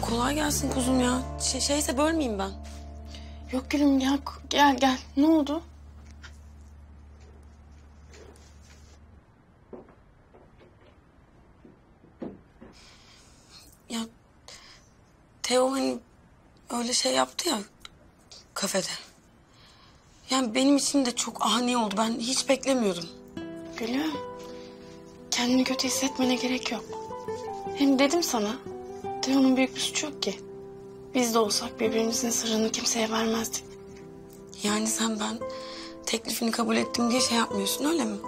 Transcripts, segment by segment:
Kolay gelsin kuzum ya. Şeyse bölmeyeyim ben. Yok gülüm ya, gel. Ne oldu? Ya Teo hani öyle şey yaptı ya kafede. Yani benim için de çok ani oldu. Ben hiç beklemiyordum. Gülüm, kendini kötü hissetmene gerek yok. Hem dedim sana, Teo'nun büyük bir suçu yok ki. Biz de olsak birbirimizin sırrını kimseye vermezdik. Yani sen ben teklifini kabul ettim diye şey yapmıyorsun öyle mi?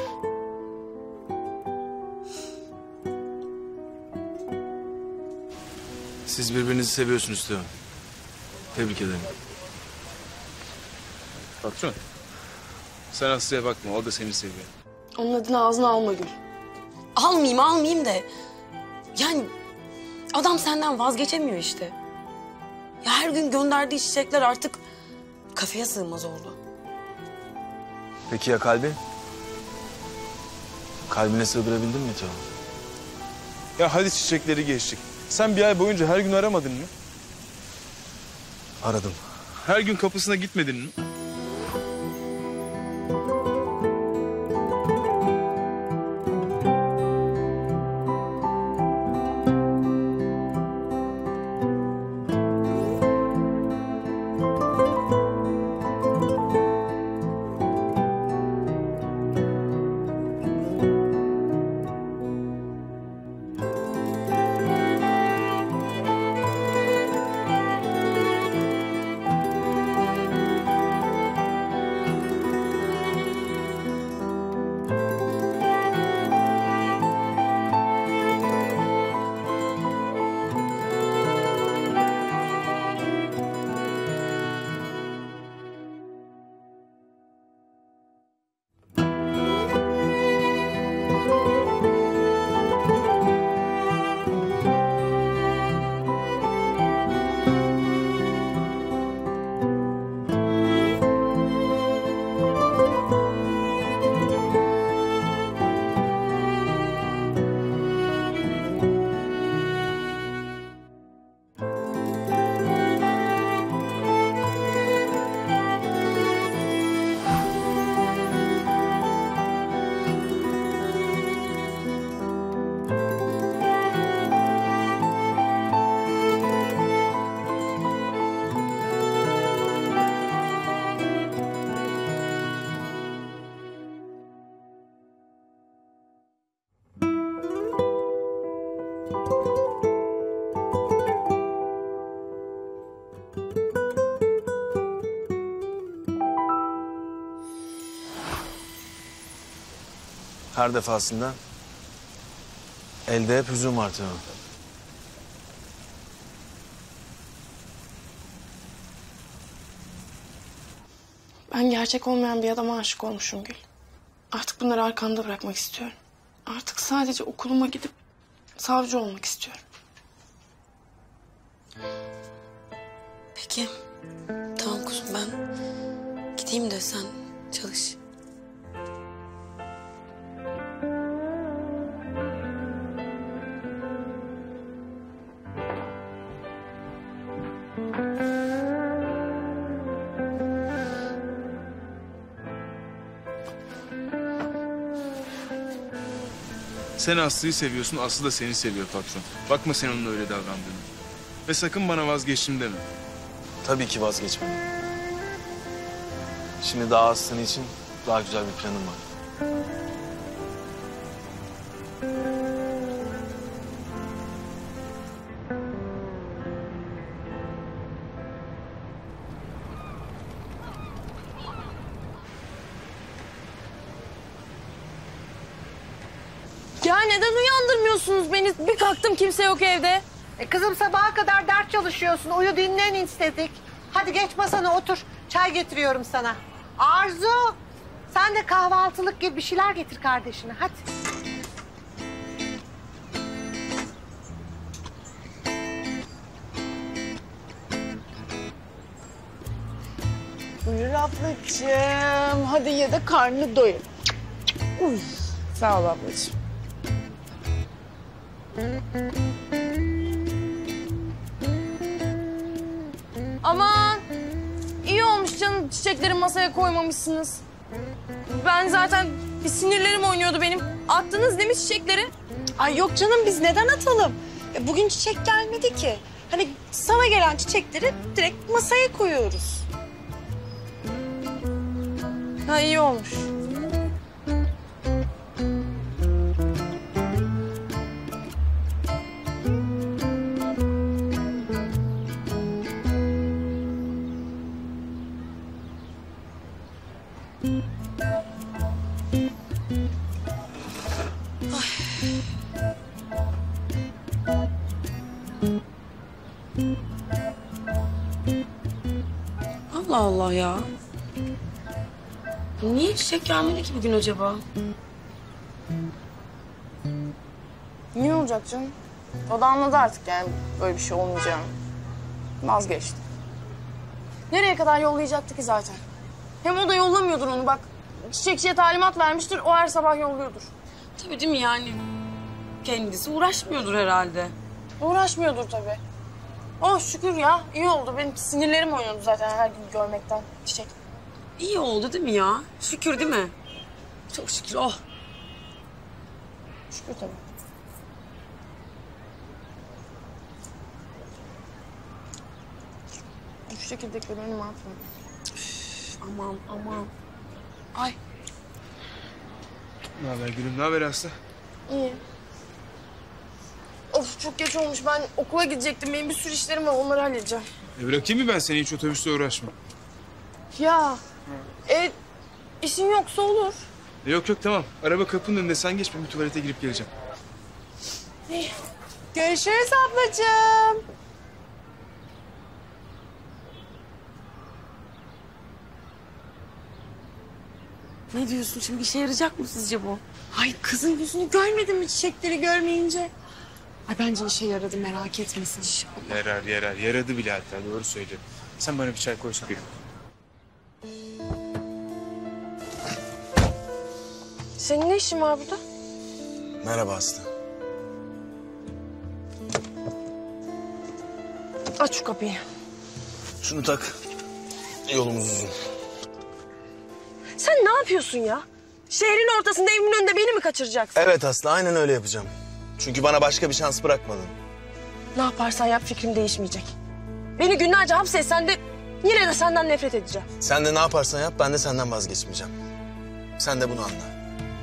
Siz birbirinizi seviyorsunuz Teo. Tebrik ederim. Patron, sen Aslı'ya bakma, o da seni seviyor. Onun adını ağzına alma Gül. Almayayım de. Yani adam senden vazgeçemiyor işte. Ya her gün gönderdiği çiçekler artık kafeye sığmaz oldu. Peki ya kalbi? Kalbine sığdırabildin mi Teo? Ya hadi çiçekleri geçtik. Sen bir ay boyunca her gün aramadın mı? Aradım. Her gün kapısına gitmedin mi? Her defasında elde hep hüzün var Teo. Ben gerçek olmayan bir adama aşık olmuşum Gül. Artık bunları arkamda bırakmak istiyorum. Artık sadece okuluma gidip savcı olmak istiyorum. Peki. Tamam kuzum ben gideyim de sen çalış. Sen Aslı'yı seviyorsun, Aslı da seni seviyor patron. Bakma sen onun öyle davrandığını. Ve sakın bana vazgeçtim deme. Tabii ki vazgeçmem. Şimdi daha Aslı için daha güzel bir planım var. Ya neden uyandırmıyorsunuz beni? Bir kalktım kimse yok evde. Kızım sabaha kadar ders çalışıyorsun. Uyu dinlen istedik. Hadi geç masana otur. Çay getiriyorum sana. Arzu, sen de kahvaltılık gibi bir şeyler getir kardeşine. Hadi. Buyur ablacığım. Hadi ye de karnını doyur. Uy, sağ ol ablacığım. Aman iyi olmuş canım çiçekleri masaya koymamışsınız. Ben zaten bir sinirlerim oynuyordu benim. Attınız değil mi çiçekleri? Ay yok canım biz neden atalım? Bugün çiçek gelmedi ki. Hani sana gelen çiçekleri direkt masaya koyuyoruz. Ha iyi olmuş. Allah Allah ya. Niye çiçek gelmedi ki bugün acaba? Niye olacak canım? O da anladı artık yani böyle bir şey olmayacağını. Vazgeçti. Nereye kadar yollayacaktı ki zaten? Hem o da yollamıyordur onu bak. Çiçekçiye talimat vermiştir, o her sabah yolluyordur. Tabii değil mi yani? Kendisi uğraşmıyordur herhalde. Uğraşmıyordur tabii. Oh şükür ya, iyi oldu. Benim sinirlerim oynuyordu zaten her gün görmekten çiçek. İyi oldu değil mi ya? Şükür değil mi? Çok şükür oh. Şükür tabii. Şu çekirdekleri önüme atma. Aman aman. Ay Ne haber gülüm? Ne haber Aslı? İyi. Of çok geç olmuş. Ben okula gidecektim. Benim bir sürü işlerim var. Onları halledeceğim. Bırakayım mı ben seni? Hiç otobüste uğraşma. Ya. İşin yoksa olur. Yok yok tamam. Araba kapının önünde. Sen geç, ben bir tuvalete girip geleceğim. Görüşürüz ablacığım. ne diyorsun şimdi? İşe yarayacak mı sizce bu? Ay kızın yüzünü görmedin mi çiçekleri görmeyince? Ay bence işe yaradı merak etmesin. Yarar. Yaradı bile hatta. Doğru söylüyorum. Sen bana bir çay koysana. Senin ne işin var burada? Merhaba Aslı. Aç şu kapıyı. Şunu tak. Yolumuz uzun. Sen ne yapıyorsun ya? Şehrin ortasında evimin önünde beni mi kaçıracaksın? Evet Aslı, aynen öyle yapacağım. Çünkü bana başka bir şans bırakmadın. Ne yaparsan yap fikrim değişmeyecek. Beni günlerce hapsetsen de yine de senden nefret edeceğim. Sen de ne yaparsan yap, ben de senden vazgeçmeyeceğim. Sen de bunu anla.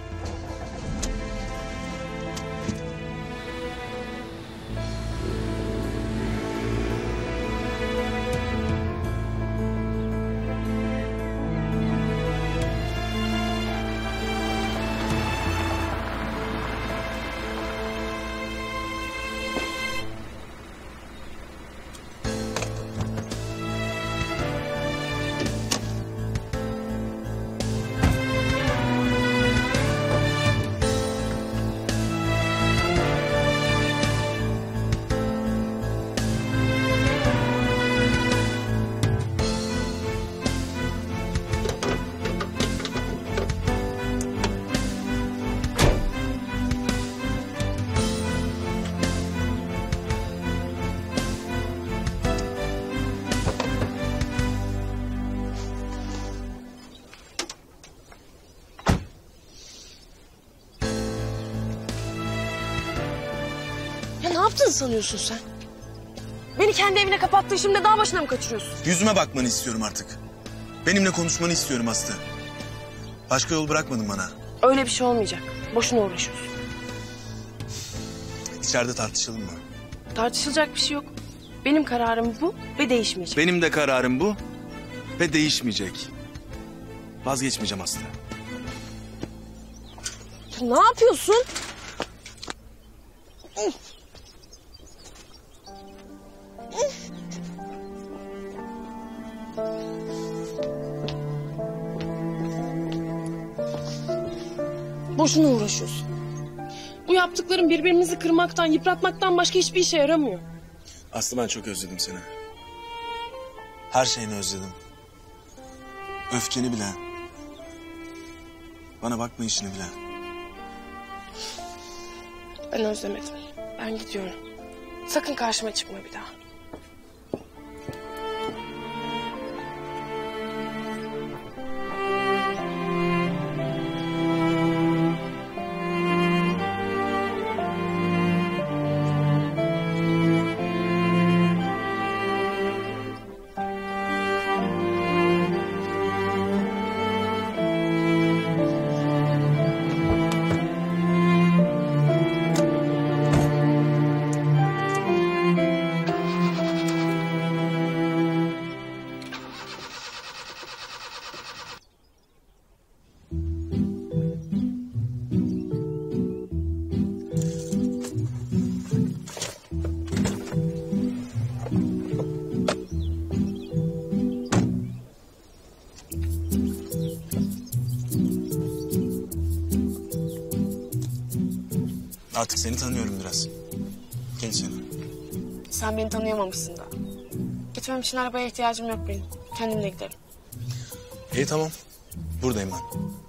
Ya ne yaptın sanıyorsun sen? Beni kendi evine kapattın, şimdi dağ başına mı kaçırıyorsun? Yüzüme bakmanı istiyorum artık. Benimle konuşmanı istiyorum Aslı. Başka yol bırakmadın bana. Öyle bir şey olmayacak. Boşuna uğraşıyorsun. İçeride tartışalım mı? Tartışılacak bir şey yok. Benim kararım bu ve değişmeyecek. Benim de kararım bu ve değişmeyecek. Vazgeçmeyeceğim Aslı. Ya ne yapıyorsun? Boşuna uğraşıyorsun. Bu yaptıkların birbirimizi kırmaktan, yıpratmaktan başka hiçbir işe yaramıyor. Aslı ben çok özledim seni. Her şeyini özledim. Öfkeni bile. Bana bakmayışını bile. Ben özlemedim. Ben gidiyorum. Sakın karşıma çıkma bir daha. Artık seni tanıyorum biraz. Gel içeri. Sen beni tanıyamamışsın da. Gitmem için arabaya ihtiyacım yok benim. Kendimle giderim. İyi tamam. Buradayım ben.